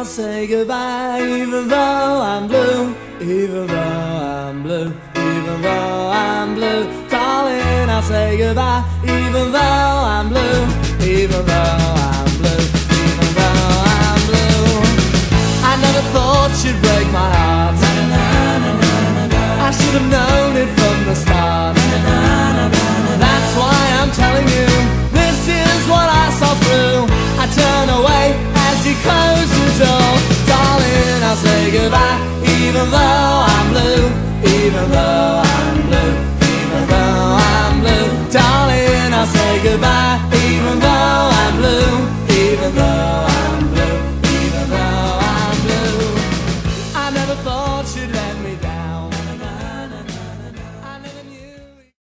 say goodbye. Even though I'm blue, even though I'm blue, even though I'm blue, darling, I'll say goodbye. Even though I'm blue, even though I'm blue, even though I'm blue. I never thought you'd break my heart. I should have known it from the start. That's why I'm telling you, this is what I saw through. I turn away as you close the door. Darling, I'll say goodbye. Even though I'm blue, even though I'm blue, even though I'm blue, darling, I'll say goodbye.